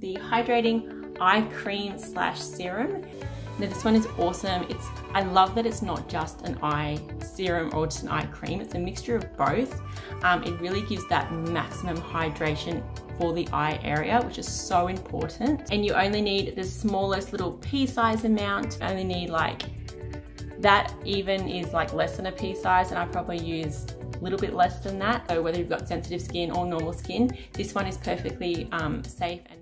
The Hydrating Eye Cream / Serum. Now this one is awesome. I love that it's not just an eye serum or just an eye cream. It's a mixture of both. It really gives that maximum hydration for the eye area, which is so important. And you only need the smallest little pea size amount. You only need like, that even is like less than a pea size, and I probably use a little bit less than that. So whether you've got sensitive skin or normal skin, this one is perfectly safe and